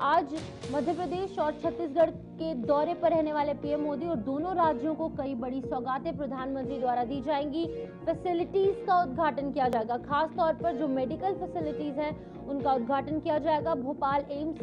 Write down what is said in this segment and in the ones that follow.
आज मध्य प्रदेश और छत्तीसगढ़ के दौरे पर रहने वाले पीएम मोदी और दोनों राज्यों को कई बड़ी सौगातें प्रधानमंत्री द्वारा दी जाएंगी। फैसिलिटीज का उद्घाटन किया जाएगा, खास तौर पर जो मेडिकल फैसिलिटीज हैं उनका उद्घाटन किया जाएगा। भोपाल एम्स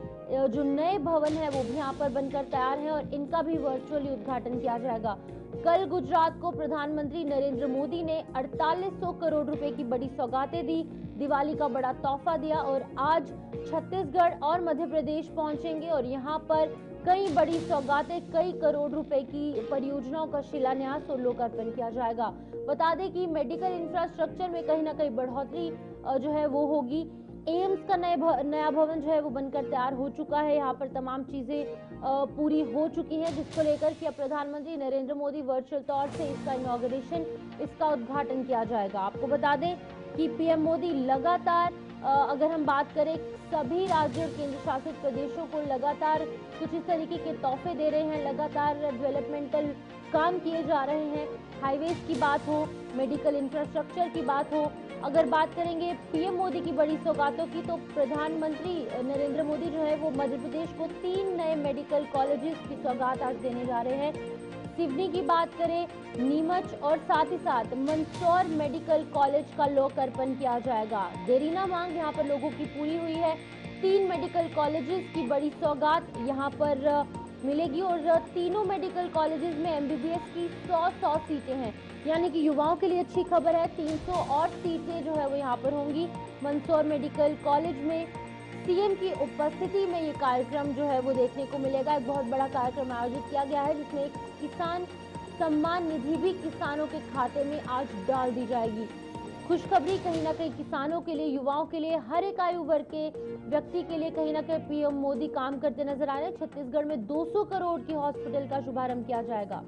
के जो नए भवन है वो भी यहाँ पर बनकर तैयार है और इनका भी वर्चुअली उद्घाटन किया जाएगा। कल गुजरात को प्रधानमंत्री नरेंद्र मोदी ने 4800 करोड़ रुपए की बड़ी सौगातें दी, दिवाली का बड़ा तोहफा दिया और आज छत्तीसगढ़ और मध्य प्रदेश पहुंचेंगे और यहाँ पर कई बड़ी सौगातें, कई करोड़ रुपए की परियोजनाओं का शिलान्यास और लोकार्पण किया जाएगा। बता दें कि मेडिकल इंफ्रास्ट्रक्चर में कहीं ना कहीं बढ़ोतरी जो है वो होगी। एम्स का नया भवन जो है वो बनकर तैयार हो चुका है। यहाँ पर तमाम चीजें पूरी हो चुकी हैं, जिसको लेकर कि अब प्रधानमंत्री नरेंद्र मोदी वर्चुअल तौर से इसका इनॉग्रेशन, इसका उद्घाटन किया जाएगा। आपको बता दें कि पीएम मोदी लगातार अगर हम बात करें सभी राज्यों और केंद्र शासित प्रदेशों को लगातार कुछ इस तरीके के तोहफे दे रहे हैं, लगातार डेवलपमेंटल काम किए जा रहे हैं। हाईवेज की बात हो, मेडिकल इंफ्रास्ट्रक्चर की बात हो, अगर बात करेंगे पीएम मोदी की बड़ी सौगातों की, तो प्रधानमंत्री नरेंद्र मोदी जो है वो मध्य प्रदेश को 3 नए मेडिकल कॉलेजेस की सौगात आज देने जा रहे हैं। सिवनी की बात करें, नीमच और साथ ही साथ मंदसौर मेडिकल कॉलेज का लोकार्पण किया जाएगा। देरीना मांग यहाँ पर लोगों की पूरी हुई है। 3 मेडिकल कॉलेजेस की बड़ी सौगात यहाँ पर मिलेगी और तीनों मेडिकल कॉलेजेस में एमबीबीएस की 100 सीटें हैं, यानी कि युवाओं के लिए अच्छी खबर है। 300 और सीटें जो है वो यहाँ पर होंगी। मंदसौर मेडिकल कॉलेज में सीएम की उपस्थिति में ये कार्यक्रम जो है वो देखने को मिलेगा। एक बहुत बड़ा कार्यक्रम आयोजित किया गया है, जिसमें एक किसान सम्मान निधि भी किसानों के खाते में आज डाल दी जाएगी। खुशखबरी कहीं ना कहीं किसानों के लिए, युवाओं के लिए, हर एक आयु वर्ग के व्यक्ति के लिए कहीं ना कहीं पीएम मोदी काम करते नजर आ रहे हैं। छत्तीसगढ़ में 200 करोड़ की हॉस्पिटल का शुभारंभ किया जाएगा।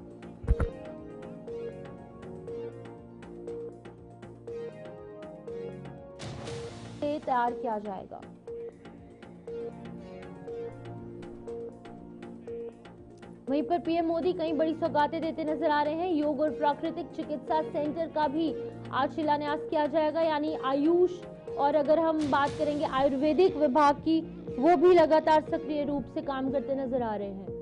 तैयार किया जाएगा। वहीं पर पीएम मोदी कई बड़ी सौगातें देते नजर आ रहे हैं। योग और प्राकृतिक चिकित्सा सेंटर का भी आज शिलान्यास किया जाएगा, यानी आयुष और अगर हम बात करेंगे आयुर्वेदिक विभाग की, वो भी लगातार सक्रिय रूप से काम करते नजर आ रहे हैं।